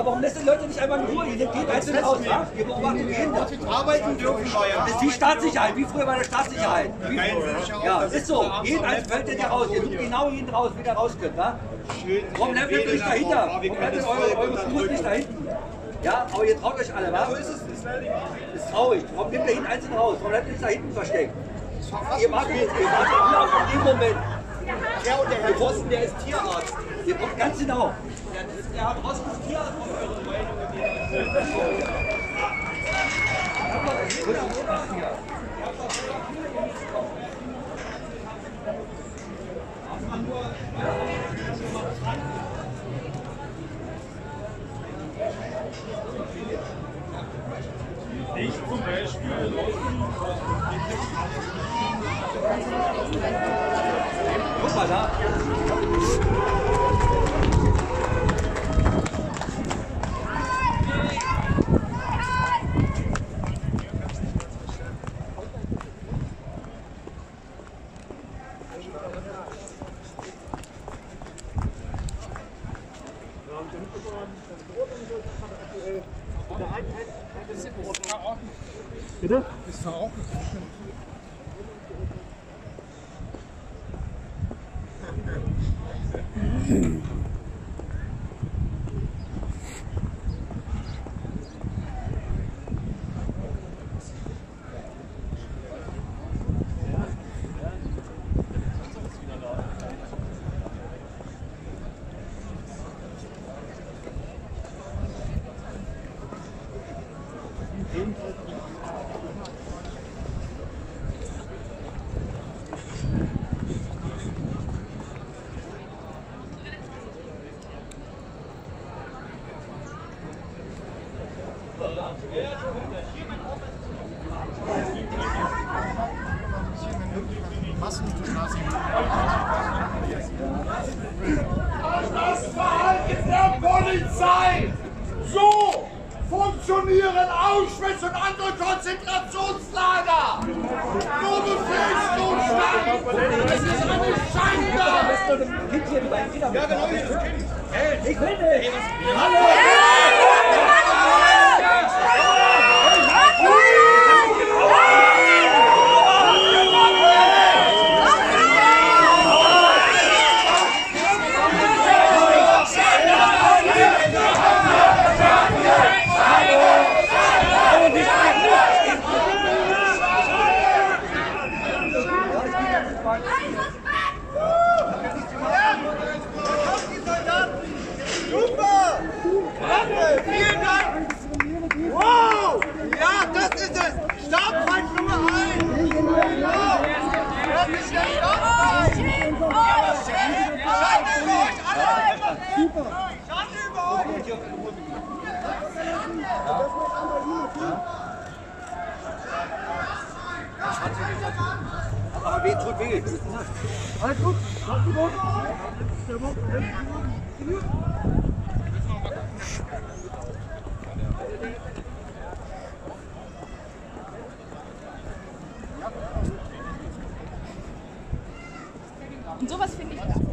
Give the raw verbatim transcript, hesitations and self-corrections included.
warum lässt die Leute nicht einfach in Ruhe? Ihr nehmt jeden einzeln raus, ja? Ihr beobachtet jeden da. Arbeiten dürfen wir, ja. Das ist die Staatssicherheit, wie früher bei der Staatssicherheit. Wie ja, ist so. Jeden einzelnen fällt ihr raus. Ihr sucht genau jeden raus, wie der raus könnt, wa? Warum bleibt ihr nicht dahinter? Warum bleibt ihr eure, eure Fuß nicht da hinten? Ja, aber ihr traut euch alle, wa? So ist es, ist leider nicht. Ist traurig. Warum nimmt ihr jeden einzeln raus? Warum bleibt ihr nicht da hinten versteckt? Ihr wartet jetzt, ihr wartet nur auf den Moment. Ja, und der Herr Rosten, der ist Tierarzt. Ihr kommt ganz genau. Der Herr Rosten ist Tierarzt von eurer Meinung. Ich zum Beispiel. Guck mal da. Bitte? Ist verordnet. Das Verhalten der Polizei! So funktionieren Auschwitz und andere Konzentrationslager! Nur Befehlsnotstand! Es ist eine Schande! Ja, genau, ich will nicht! Super! Danke! Vielen Dank! Wow! Ja, das ist es! Stabfeind Nummer eins! Ja! Das ist der Stabfeind! Schande über euch alle! Schande über euch! Aber weh tut weh. Alles gut, alles gut. Und sowas finde ich